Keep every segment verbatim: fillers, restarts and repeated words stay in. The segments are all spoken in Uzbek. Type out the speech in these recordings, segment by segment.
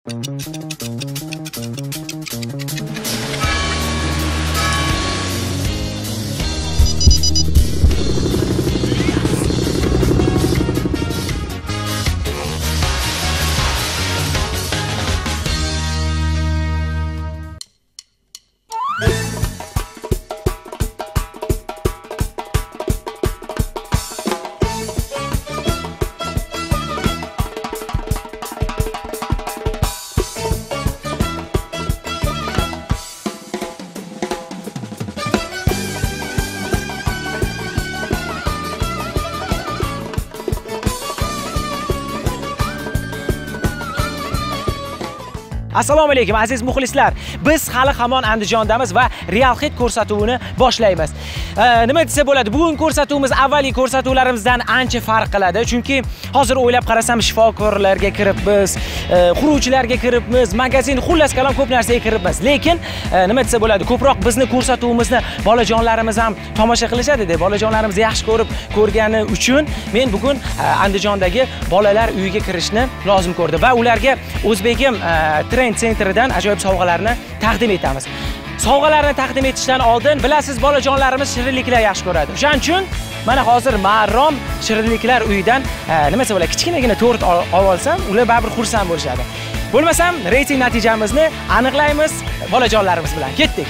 Assalomu alaykum aziz muxlislar. Biz hali hamon Andijondamiz va Real Hit ko'rsatuvini boshlaymiz. Nima desa bo'ladi? Bugun ko'rsatuvimiz avvalgi ko'rsatuvlarimizdan ancha farq qiladi. Chunki hozir o'ylab qarasam shifokorlarga kiribmiz, quruvchilarga kiribmiz, magazin, xullas kalom ko'p narsaga kiribmiz. Lekin nima desa bo'ladi? Ko'proq bizni ko'rsatuvimizni bolajonlarimiz ham tomosha qilishadi-da. Bolajonlarimiz yaxshi ko'rib ko'rgani uchun men bugun Andijondagi bolalar uyiga kirishni lozim ko'rdim va ularga O'zbegim Trend Center'dan ajoyib sovg'alarni taqdim etamiz. Sovg'alarni taqdim etishdan oldin bilasiz, bolajonlarimiz shirinliklar yaxshi ko'radi. O'shaning uchun mana hozir Marrom shirinliklar uyidan nima desa bo'ladi, kichkinagina tort olib olsam, ular baribir xursand bo'lishadi. Bo'lmasam, reyting natijamizni aniqlaymiz bolajonlarimiz bilan. Ketdik.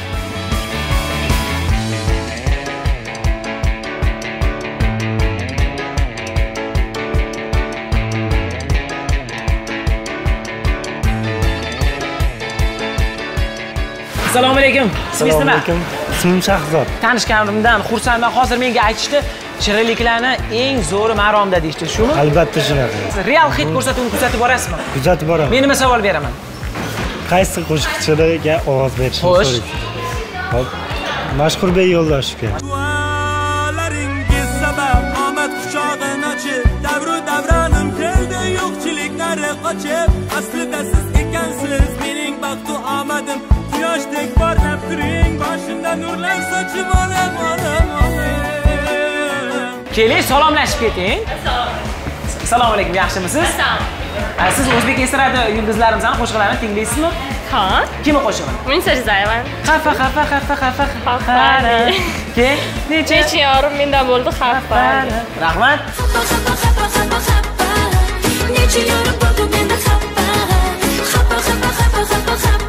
Assalomu alaykum. Ismingiz nima? Ismim Shahzod. Tanishganimdan xursandman. Hozir menga aytishdi, shirinliklarni eng zo'ri Maromda deydi, shumi? Albatta shunaqa. Real Hit ko'rsatuvini kuzatib borasizmi? Kuzatib boraman. Men nima savol beraman? Qaysi qo'shiqchilarga ovoz berishni so'raysiz? Hop. Mashhurbek Yo'ldoshovga. Duolaringiz sabab omad quchog'ini ochib, davru davronim keldi, yo'qchiliklari qochib, aslida siz ekansiz mening baxtu omadim. Quyoshdek porlab turing, boshimda nurlar sochib olam, olam, olam. Keling, salomlashib keting. Assalomu alaykum, yaxshimisiz? Assalom. Siz o'zbek estrada yulduzlarimizning qo'shiqlarini tinglaysizmi? Ha. Kimning qo'shig'i? Munisa Rizayeva. Xafa, xafa, xafa, xafa, xafa. Keyin necha Necha yorim mendan bo'ldi xafa. Rahmat. Xafa, xafa, xafa, xafa, xafa. Necha yorim bo'ldi mendan xafa. Xafa, xafa, xafa, xafa, xafa.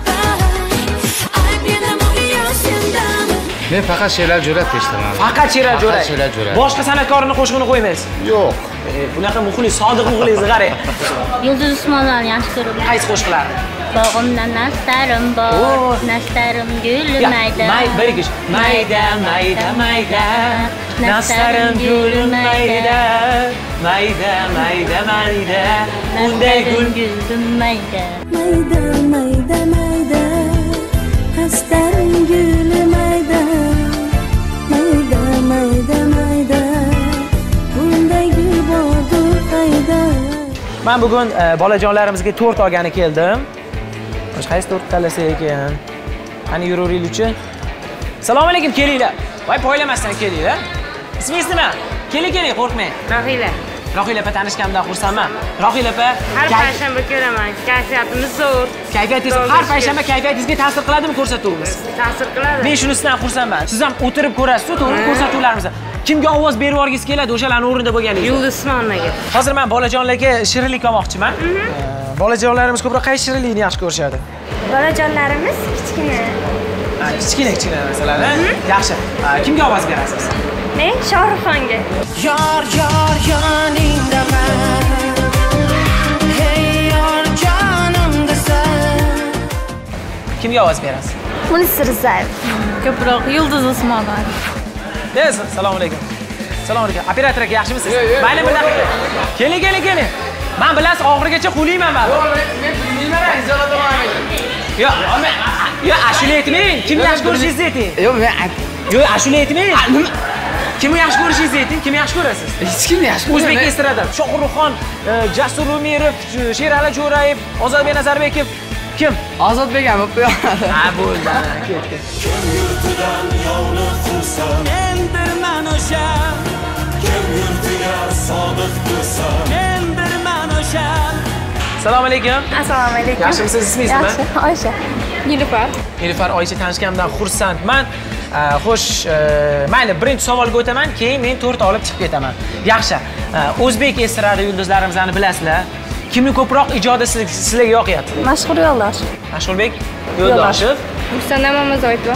Men faqat she'rlar jo'rab eshitaman. Faqat she'rlar jo'rab. Faqat she'rlar jo'rab. Boshqa san'atkorning qo'shig'ini qo'ymaysiz? Yo'q. Bunaqa muxlis, sodiq muxlisni qarang. Yulduz Usmonovani yaxshi ko'raman. Qaysi qo'shiqlarni? Bog'imda nastarim bor, nastarim gulmaydi. May, birigish. Mayda, mayda, mayda. Nastarim gulmaydi. Mayda, mayda, mayda. Unday gul gulmaydi. Mayda, mayda, mayda. Nastarim gulmaydi. Mayda, mayda, mayda. Unday gul bordir qayda. Men bugun bolajonlarimizga tort olgani keldim. Qaysi tort tanlasak ekan? Qani yuraveraylikchi. Assalomu alaykum, kelinglar. Voy, poylamasdan kelinglar. Ismingiz nima? Keling, keling, qo'rqmang. Rahila. Rohila opa tanishganimdan xursandman. Rohila opa, Har payshanba ko'raman. Kayfiyatimiz zo'r. Kayfiyatingiz har payshanba kayfiyatingizga ta'sir qiladimi ko'rsatuvimiz? Ta'sir qiladi. Men shunisidan xursandman. Siz ham o'tirib ko'rasiz-ku, to'g'ri ko'rsatuvlarimizni. Kimga ovoz berib yuborgingiz keladi o'shalarning o'rnida bo'lganingiz? Yulduz Usmonovaga. Hozir men bolajonlarga shirinlik olmoqchiman. Bolajonlarimiz ko'proq qaysi shirinlikni yaxshi ko'rishadi? Bolajonlarimiz kichkina. Kichkina kichkina masalan, yaxshi. Kimga ovoz berasiz? Men Shohruxxonga. Yor, yor, yoningdaman. Hey, yor, jonimdasan. Kimga ovoz berasiz? Munisa Rizayeva. Ko'proq Yulduz Usmonova. Yes, assalomu alaykum. Assalomu alaykum. Operator aka, yaxshimisiz? Mayli, bunday keling, keling, keling. Men bilasiz, oxirigacha quliyman men. Yo'q, men quliyman, izolat olmayman. Yo'q, men yo'q, ashula aytmang. Kimni yaxshi ko'rishingizni ayting. Yo'q, men yo'q, ashula aytmang. Kimni yaxshi ko'rishingizni ayting. Kimni yaxshi ko'rasiz? Hech kimni yaxshi ko'raman. O'zbek estrada. Shohruxxon, Jasur Umirov, Sherali Jo'rayev, Ozodbek Nazarbekov. Kim? Ozodbek ham o'qib qo'yadi. Ha, bo'ldi. Ketdi. Kim yurtidan yovni quvsan, mendirman o'sha. Kim yurtiga sodiq bo'lsa, mendirman o'sha. Assalomu alaykum. Assalomu alaykum. Yaxshimisiz? Ismingiz nima? Yaxshi, Oysha. Nilufar. Nilufar, Oysha tanishganimdan xursandman. Xo'sh, mayli, birinchi savolga o'taman, keyin men to'rt olib chiqib ketaman. Yaxshi. O'zbek estrada yulduzlarimizni bilasizlar. Kimni ko'proq ijodi sizlarga yoqyapti? Mashhur yo'ldosh. Mashhurbek Yo'ldoshev. Gulsanam Mamazoitova.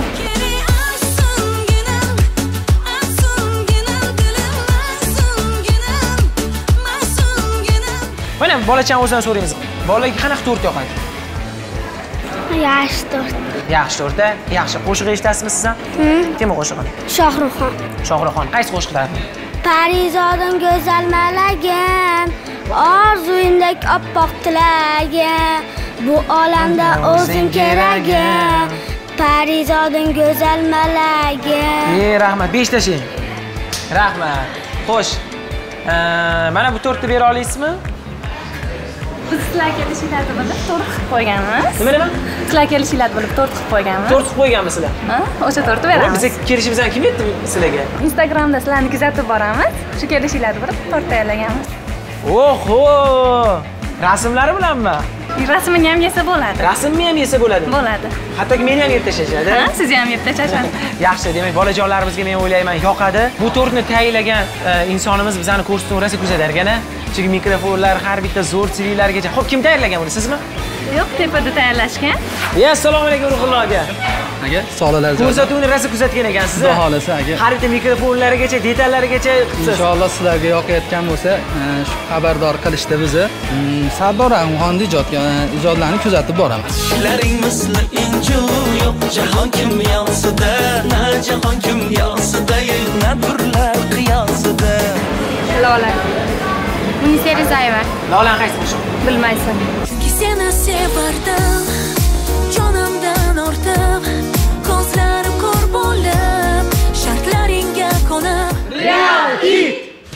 Mana bolachan o'zidan so'raymiz. Bolaga qanaqa to'rt yoqadi? Yaxshi to'rt. Yaxshi to'rtda. Yaxshi. Qo'shiq eshitasizmi siz ham? Kimning qo'shig'ini? Shohruxxon. Shohruxxon. Qaysi qo'shiqlarni? Parizodim go'zal malagim, orzuyimdek oppoq tilagim, bu olamda o'zing keragim. Parizodim go'zal malagim. Ey, rahmat, besh tashing. Rahmat. Xo'sh. Mana bu to'rtni bera olasizmi? Biz sizlar kelishinglarni bilib to'rt qilib qo'yganmiz. Nima nima? Sizlar kelishinglarni bilib to'rt qilib qo'yganmiz. to'rt qilib qo'yganmisizlar? Ha, o'sha to'rtni beramiz. Biz kelishimizdan kim aytdi sizlarga? Instagramda sizlarni kuzatib boramiz. Shu kelishinglarni bilib to'rt tayyorlaganmiz. Oho! Rasmlari bilanmi? Rasmini ham yesa bo'ladi. Rasmni ham yesa bo'ladi. Bo'ladi. Hattoki meni ham yeb tashlashadi. Ha, sizni ham yeb tashlashadi. Yaxshi, demak, bolajonlarimizga men o'ylayman yoqadi. Bu to'rtni tayyorlagan insonimiz bizani ko'rsatib rosa kuzatar ekan-a. Chunki mikrofonlar har bitta zo'r C D'largacha. Xo'p, kim tayyorlagan buni, sizmi? Yo'q, tepada tayyorlashgan. Ya, assalomu alaykum Ruhullo aka. Aka, sog'lalar. Ko'rsatuvni rosa kuzatgan ekansiz. Xudo xolasa aka. Har bitta mikrofonlarigacha, detallarigacha inshaalloh sizlarga yoqayotgan bo'lsa, shu xabardor qilishda bizni Sardor Rahimxonning ijodlarini kuzatib boramiz. Ishlaring misli inju yo'q jahon kimyosida, na jahon kimyosida, na burlar qiyosida. Lola. Munisa Rizayeva. Lola qaysi qo'shiq? Bilmaysan. Chunki seni sevardim, jonimdan ortib, ko'zlarim ko'r bo'lib, shartlaringga konib. Real hit.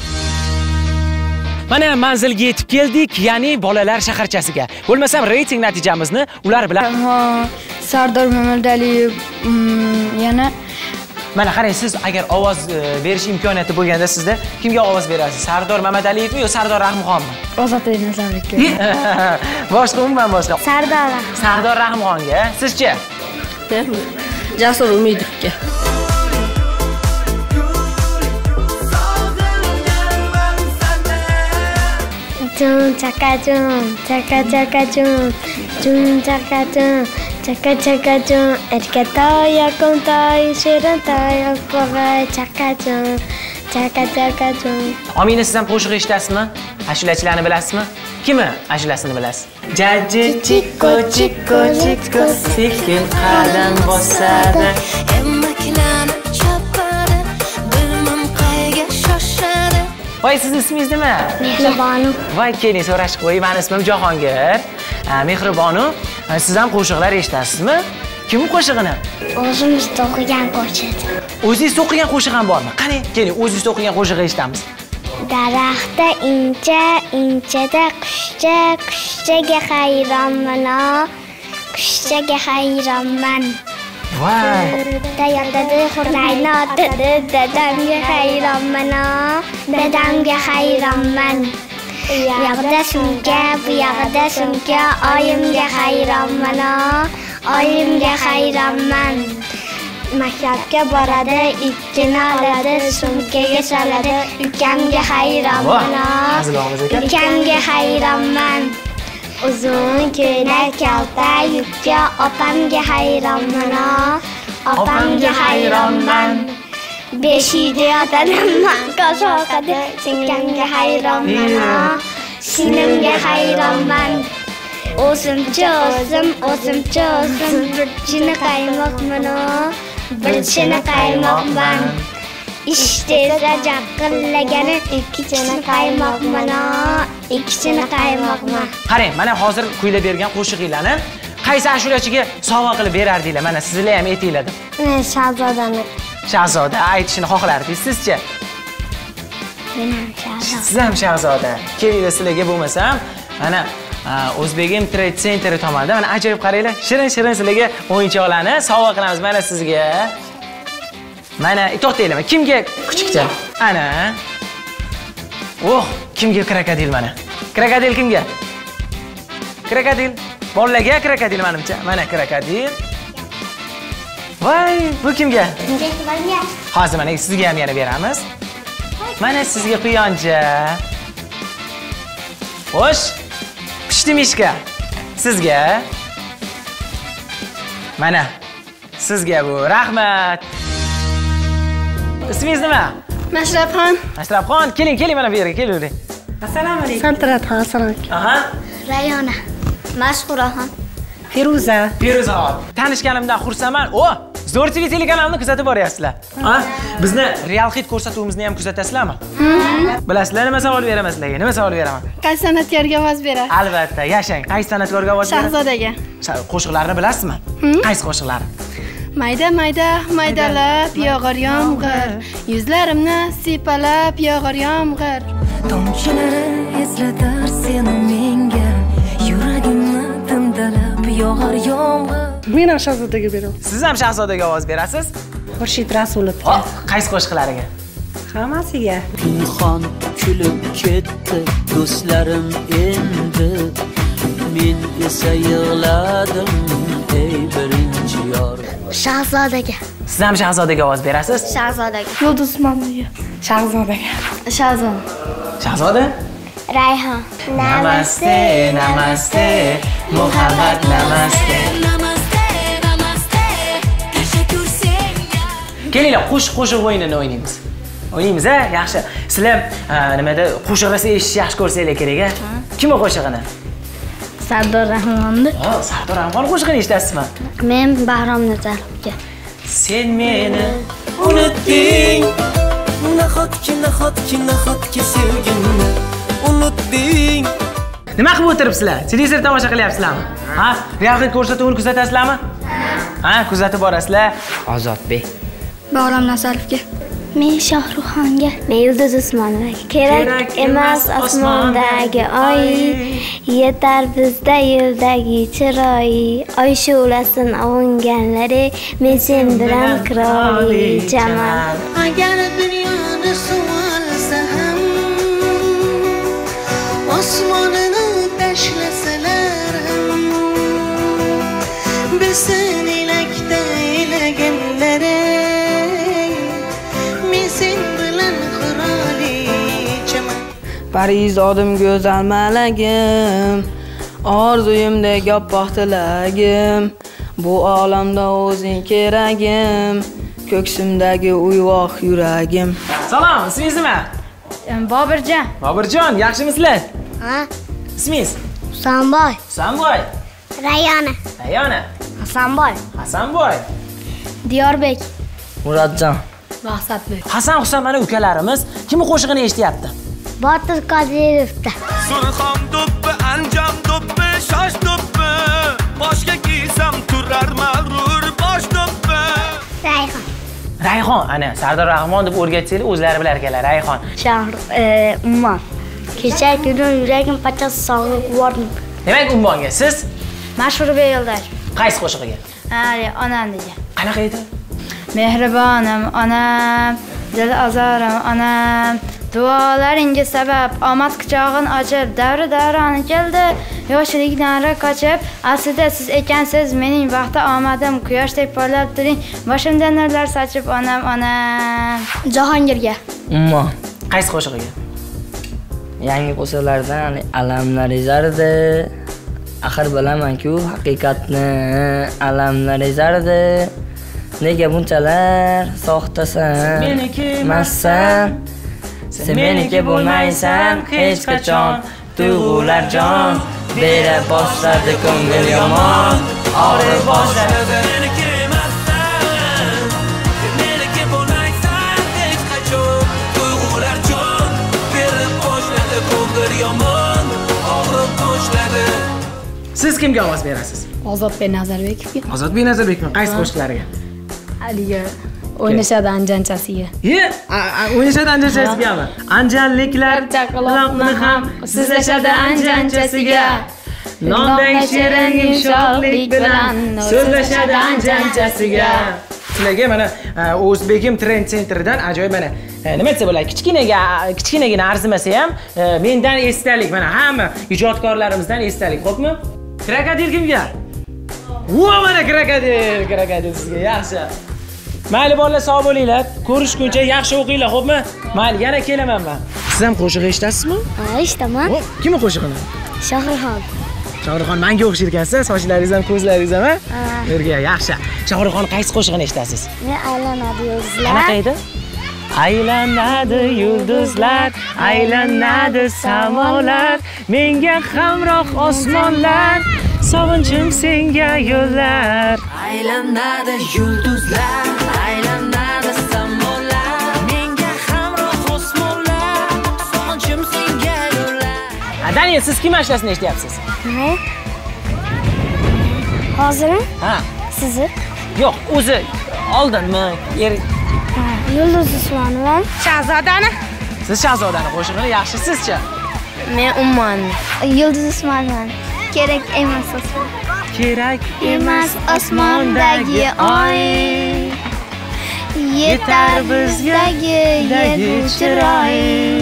Mana manzilga yetib keldik, ya'ni bolalar shaharchasiga. Bo'lmasam reyting natijamizni ular bilan. Sardor Mamadaliyev, yana mana qarang, siz agar ovoz berish imkoniyati bo'lganda sizda kimga ovoz berasiz? Sardor Mamadaliyevmi yo Sardor Rahimxonmi? Ozodbek Nazarbekov. Boshqa umuman boshqa. Sardor. Sardor Rahimxonga. Sizchi? Jasur Umidovga. Jum chaka jum, chaka chaka jum, jum chaka jum, chaka chaka jum. Erkatoy yakuntoy, shirintoy o'qig'ay, chaka jum, chaka chaka jum. Omina, siz ham qo'shiq eshitasizmi? Ashulachilarni bilasizmi? Kimni ashulasini bilasiz? Jaji chikko chikko chikko sekin qadam bosadi. Emaklanib chopadi, bilmam qayga shoshadi. Voy, siz ismingiz nima? Mehribonu. Voy, keling so'rashib qo'y. Meni ismim Jahongir. Mehribonu, siz ham qo'shiqlar eshitasizmi? Kim qo'shig'ini? O'zimizda o'qigan qo'shiq. O'zingizda o'qigan qo'shiq ham bormi? Qani, keling, o'zingizda o'qigan qo'shiqni eshitamiz. Daraxtda incha, inchada qushcha, qushchaga hayronman, qushchaga hayronman. Voy. Tayyorda xurrayni otadi, dadamga hayronman, dadamga hayronman. Bu yoqda sumka, bu yoqda sumka, oyimga hayronman, oyimga hayronman. Maktabga boradi, ikkini oladi, sumkaga soladi, ukamga hayronman, ukamga hayronman. Uzun ko'ylak kalta yubka, opamga hayronman, opamga hayronman. Besh uyda yotadim, maqqos o'qidi, singamga hayronman, sinimga hayronman. O'zimcha o'zim, o'zimcha o'zim, bir chini qaymoqman, bir chini qaymoqman. İşteza jaqillagani ikki chini qaymoqman, ikki chini qaymoqman. Qarang, mana hozir kuylab bergan qo'shiqinglarni qaysi ashulachiga sovg'a qilib berardinglar? Mana sizlar ham aytinglar. Men Shahzodani. Shahzoda aytishni xohlardingiz, sizchi? Men ham Shahzoda. Siz ham Shahzoda. Kelinglar, sizlarga bo'lmasam, mana O'zbegim Trade Center tomonidan mana ajoyib qaranglar, shirin-shirin sizlarga o'yinchoqlarni sovg'a qilamiz mana sizga. Mana to'xtanglar, kimga kuchukcha? Ana. Oh, kimga krokodil mana? Krokodil kimga? Krokodil. Bolalarga krokodil menimcha. Mana krokodil. Voy, bu kimga? Menga. Hozir mana sizga ham yana beramiz. Mana sizga quyoncha. Xo'sh. Pishdi mishka. Sizga. Mana sizga bu. Rahmat. Ismingiz nima? Mashrabxon. Mashrabxon, keling, keling mana bu yerga, keling. Assalomu alaykum. Santirat, assalomu alaykum. Aha. Rayona. Mashhuraxon. Feruza. Feruza. Tanishganimdan xursandman. O, Zo'r T V telekanalini kuzatib boryapsizlar. Ha? Bizni Real Hit ko'rsatuvimizni ham kuzatasizlarmi? Bilasizlar, nima savol beraman sizlarga? Nima savol beraman? Qaysi san'atkorga ovoz berasiz? Albatta, yashang. Qaysi san'atkorga ovoz berasiz? Shahzodaga. Qo'shiqlarni bilasizmi? Qaysi qo'shiqlari? Mayda mayda maydalab yog'ar yomg'ir, yuzlarimni sipalab yog'ar yomg'ir. Tomchilari eslatar seni menga, yuragimni timdalab yog'ar yomg'ir. Men ham Shahzodaga beraman. Siz ham Shahzodaga ovoz berasiz? Xurshid Rasulov. Qaysi qo'shiqlariga? Hammasiga. Pinhon kulib ketdi do'stlarim endi, men esa yig'ladim ey birinchi yor. Shahzodaga. Siz ham Shahzodaga ovoz berasiz? Shahzodaga. Yulduz Usmonovaga. Shahzodaga. Shahzoda. Shahzoda? Rayhon. Namaste, namaste, muhabbat namaste. Namaste, namaste, tashakkur senga. Kelinglar, qo'shiq qo'shiq o'yinini o'ynaymiz. O'ynaymiz, a? Yaxshi. Sizlar nimada qo'shiq rosa eshitish yaxshi ko'rsanglar kerak-a? Kimning qo'shig'ini? Sardor Rahmonni. Ha, Sardor Rahmon qo'shig'ini eshitasizmi? Men Bahrom Nazarovga. Sen meni unutding. Nahotki, nahotki, nahotki sevgimni unutding. Nima qilib o'tiribsizlar? Televizor tomosha qilyapsizlarmi? Ha? Real Hit ko'rsatuvini kuzatasizlarmi? Ha, kuzatib borasizlar. Ozodbek. Bahrom Nazarovga. Men Shohruxxonga. Men Yulduz Usmonovaga. Kerak emas osmondagi oy, yetar bizda yo'ldagi chiroy. Oy shu'lasin ovunganlari, men sen bilan qirolichaman. Agar dunyoni suvolsa ham, osmonini tashlasalar ham, bilsin elakda elaganlari, men sen bilan qirolichaman. Parizodim go'zal malagim, orzuyimdek oppoq tilagim, bu olamda o'zing keragim, ko'ksimdagi uyg'oq yuragim. Salom, ismingiz nima? Bobirjon. Bobirjon, yaxshimisizlar? Ha? Ismingiz? Husanboy. Husanboy. Rayona. Rayona. Hasanboy. Hasanboy. Diyorbek. Murodjon. Maqsadbek. Hasan Husan mana ukalarimiz kimning qo'shig'ini eshityapti? Botir Qodirovda. Surxon do'ppi, Anjom do'ppi, shosh do'ppi, boshga kiysam turar mag'rur bosh do'ppi. Rayhon. Rayhon, ana Sardor Rahmon deb o'rgatsanglar o'zlari bilar ekanlar. Rayhon. Shahr Ummon. Kecha kuni yuragim pachasi sog'ib bordim. Demak, Ummonga siz Mashhurbek Yo'ldosh. qaysi qo'shig'iga? Ali, onam degan. Qanaqa edi? Mehribonim onam, dil azorim onam, duolaringa sabab omad quchog'in ochib, davri davroni keldi, yoshlikdan qochib, aslida siz ekansiz mening baxti omadim, quyoshdek porlab turing, boshimdan nurlar sochib onam onam. Jahongirga. Ummon. Qaysi qo'shig'iga? Yangi qo'shiqlardan alamlar ezardi. Axir bilaman-ku haqiqatni, alamlar ezardi. Nega bunchalar soxtasan? Meniki emassan. Sen meniki bo'lmaysan hech qachon. Tuyg'ular jon bera boshladi ko'ngil yomon. Og'rib boshladi. Meniki emassan, meniki bo'lmaysan hech qachon. Tuyg'ular jon berib boshladi ko'ngil yomon. Og'rib boshladi. Siz kimga ovoz berasiz? Ozodbek Nazarbekovga. Ozodbek Nazarbekmi? Qaysi qo'shiqlariga? Aliga o'ynashadi anjanchasiga. Ye, o'ynashadi anjanchasigami? Anjanliklar chaqaloqni ham sizlashadi anjanchasiga. Nondek shirin yumshoqlik bilan so'zlashadi anjanchasiga. Sizlarga mana O'zbekim Trend Centerdan ajoyib mana nima desa bo'ladi, kichkinaga kichkinagina arzimasa ham mendan esdalik, mana hamma ijodkorlarimizdan esdalik, xo'pmi? Krokodil kimga? Vo, mana krokodil, krokodil sizga yaxshi. Mayli bolalar, sog' bo'linglar. Ko'rishguncha yaxshi o'qinglar, xo'pmi? Mayli, yana kelaman men. Siz ham qo'shiq eshitasizmi? Ha, eshitaman. Kimning qo'shig'ini? Shohruxxon. Shohruxxon menga o'xshar ekansiz, sochlaringiz ham, ko'zlaringiz ham, ha? Yerga yaxshi. Shohruxxon qaysi qo'shig'ini eshitasiz? Men aylanadi yulduzlar. Qanaqa edi? Aylanadi yulduzlar, aylanadi samolar, menga hamroh osmonlar, sog'inchim senga yo'llar. Aylanadi yulduzlar, aylanadi samolar, menga hamroh osmonlar, sog'inchim senga yo'llar. Daniel, siz kim ashlasini eshityapsiz? Ne? Hozirmi? Ha. Sizni? Yo'q, o'zi oldinmi? Er Yulduz Usmonova. Shahzodani. Siz Shahzodani qo'shig'ini yaxshi-sizcha? Men Ummon. Yulduz Usmonova. Kerak emas osmon. Kerak Emas osmondagi oy. Yetar bizdagi yetu chiroy.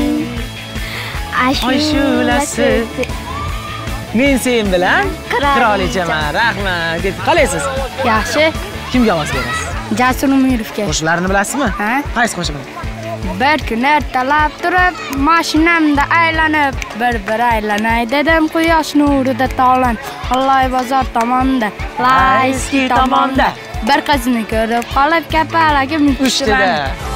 Ashulasi. Men sen bilan qirolichaman. Rahmat. Qalaysiz? Yaxshi. Kimga ovoz berasiz? Jasur Umirovga. Qo'shiqlarini bilasizmi? Ha? Qaysi qo'shiqni? Bir kun ertalab turib, mashinamda aylanib, bir-bir aylanay dedim quyosh nurida tog'lan. Alloy bozor tomonda, Layski tomonda. Bir qizni ko'rib qolib kapalagim Ustida.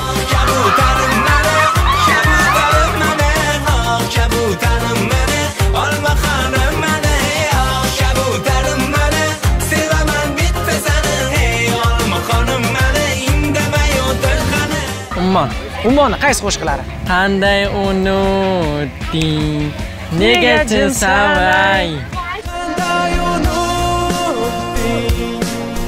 Ummon. Ummonni qaysi qo'shiqlari? Qanday unutding? Nega jilsavay? Qanday unutding?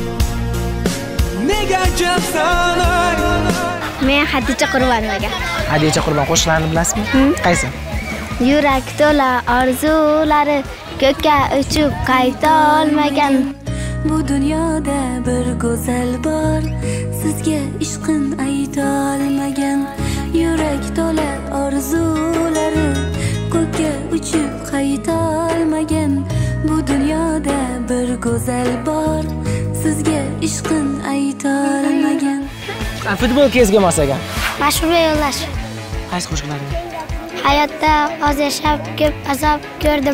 Nega jilsavay? Men Xadija Qurbonovaga. Xadija Qurbon qo'shiqlarini bilasizmi? Qaysi? Yurak to'la orzulari ko'kka uchib qayta olmagan. Bu dunyoda bir go'zal bor, sizga ishqin ayta olmagan. Yurak to'la orzulari ko'kka uchib qayta olmagan. Bu dunyoda bir go'zal bor, sizga ishqin ayta olmagan. Futbolkangizga mos ekan. Mashhur yo'llash. Qaysi qo'shiqlarini? Hayotda oz yashab ko'p azob ko'rdim.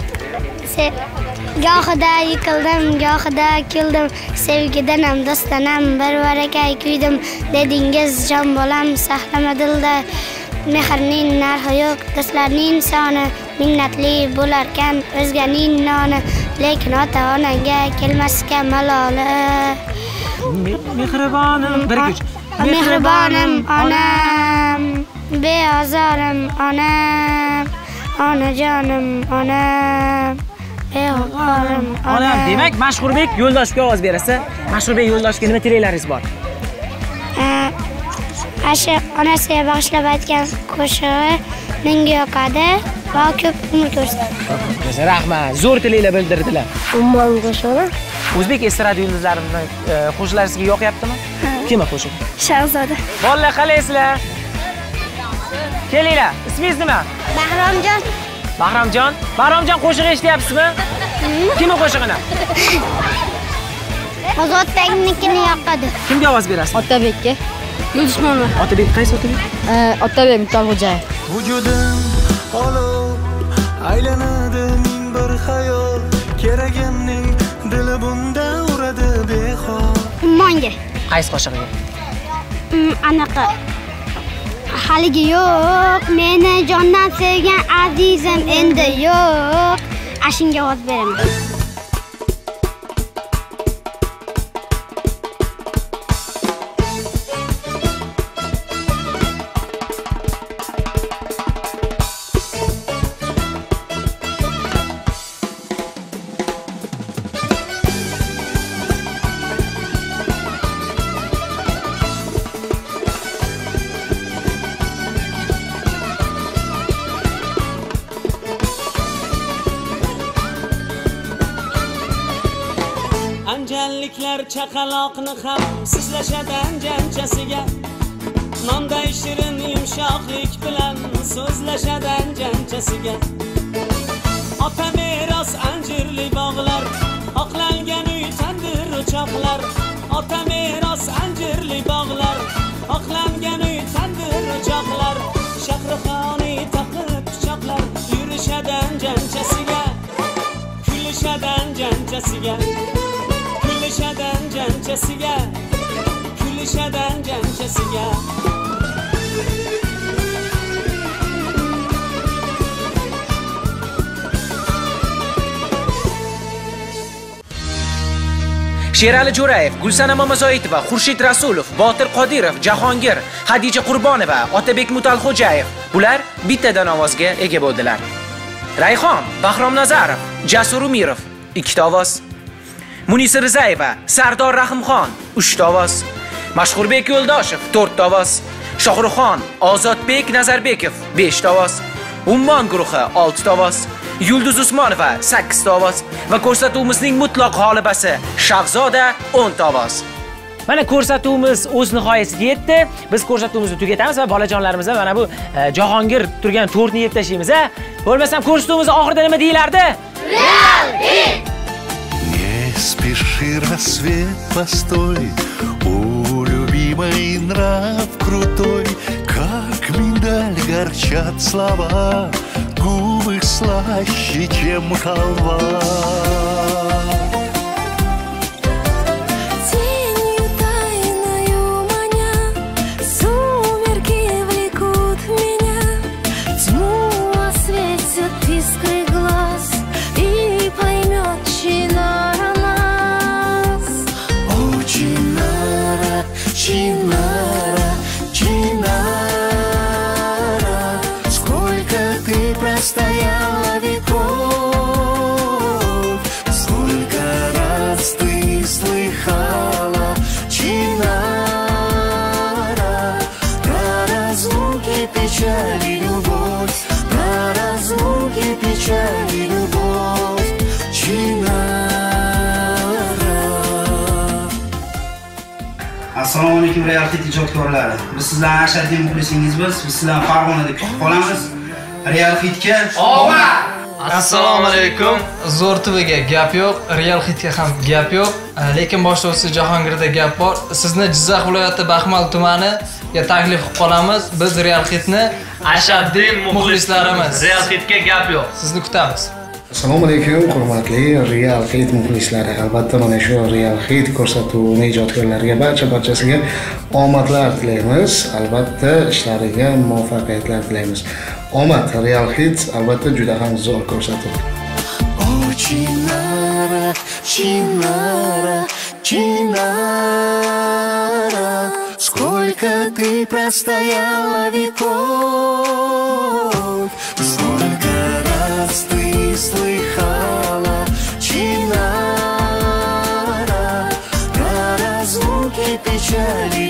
Gohida yiqildim, gohida kuldim. Sevgidanam, do'stanam, bir barakay kuydim. Dedingiz jon bolam, saqlama dilda. Mehrning narxi yo'q, do'stlarning soni. Minnatli bo'larkan o'zganing noni. Lekin ota-onaga kelmasga maloli. Mehribonim, bir kuch. Mehribonim onam, beozorim onam, onajonim onam. Beozorim Onam, demak Mashhurbek Yo'ldoshga ovoz berasa, Mashhurbek Yo'ldoshga nima tilaklaringiz bor? Asha onasiga bag'ishlab aytgan qo'shig'i menga yoqadi va ko'p umr ko'rsin. Rahmat. Zo'r tilinglar bildirdilar. Ummon qo'shig'i. O'zbek estrada yulduzlarini qo'shiqlari sizga yoqyaptimi? Kim qo'shiq? Shahzoda. Bolalar qalaysizlar? Kelinglar. Ismingiz nima? Bahromjon. Bahromjon. Bahromjon qo'shiq eshityapsizmi? Kim qo'shig'ini? Ozodbeknikini yoqadi. Kimga ovoz berasiz? Otabekka. Yulduz Usmonova. Otabek qaysi Otabek? Otabek Mutalxo'jayev. Vujudim olov aylanadi ming bir xayol, keragimning dili bunda uradi behol. Ummonga. Qaysi qo'shig'iga? Anaqa haligi yo'q, meni jondan sevgan azizim endi yo'q. Ashinga ovoz beraman. Anjalliklar chaqaloqni ham sizlashadi anjanchasiga. Nonday shirin yumshoqlik bilan so'zlashadi anjanchasiga. ota meros anjirli bog'lar, oqlangan uy tandir o'choqlar, ota meros anjirli bog'lar, oqlangan uy tandir o'choqlar, Shahrixoni taqib pichoqlar, yurishadan janchasiga, kulishadan janchasiga, kulishadan janchasiga, kulishadan janchasiga. Sherali Jo'rayev, Gulsanam Mamazoitova, Xurshid Rasulov, Botir Qodirov, Jahongir, Hadija Qurbonova, Otabek Mutalxo'jayev bular bittadan ovozga ega bo'ldilar. Rayhon, Bahrom Nazarov, Jasur Umirov ikkita ovoz. Munisa Rizayeva, Sardor Rahimxon uchta ovoz. Mashhurbek Yo'ldoshev to'rtta ovoz. Shohruxxon, Ozodbek Nazarbekov beshta ovoz. Ummon guruhi oltita ovoz. Yulduz Usmonova sakkizta ovoz va ko'rsatuvimizning mutlaq g'olibasi Shahzoda o'nta ovoz. Mana ko'rsatuvimiz o'z nihoyasiga yetdi. Biz ko'rsatuvimizni tugatamiz va bolajonlarimizga mana bu e, Jahongir turgan tortni yeb tashlaymiz, a? Bo'lmasam ko'rsatuvimiz oxirida nima deyilardi? Real hit! Не спеши, рассвет, постой, у любимой нрав крутой, как миндаль горчат слова, губы слаще, чем халва. Тенью тайною маня, сумерки влекут меня, тьму осветят искры глаз и поймет Чинара нас. О, Чинара, Чинара, Чинара, простояла веков, сколько раз ты слыхала, Чинара, про разлуки, печали, любовь, про разлуки, печали, любовь, Чинара. Assalomu alaykum Real Hit ijodkorlari. Biz sizlarning ashaddiy muxlisingizmiz. Biz sizlarni Farg'onada kutib qolamiz. Real Hitga omad! Assalomu alaykum. Zo'r T V'ga gap yo'q, Real Hitga ham gap yo'q. Lekin boshlovchisi Jahongirda gap bor. Sizni Jizzax viloyati Baxmal tumaniga taklif qilib qolamiz. Biz Real Hitni ashaddiy muxlislarimiz. Real Hitga gap yo'q. Sizni kutamiz. Assalomu alaykum, hurmatli Real Hit muxlislari. Albatta mana shu Real Hit ko'rsatuvini ijodkorlariga barcha-barchasiga omadlar tilaymiz. Albatta ishlariga muvaffaqiyatlar tilaymiz. Omad Real Hit albatta juda ham zo'r ko'rsatuv. О, Чинара, Чинара, Чинара, сколько ты простояла веков, сколько раз ты слыхала, Чинара, про разлуки, печали,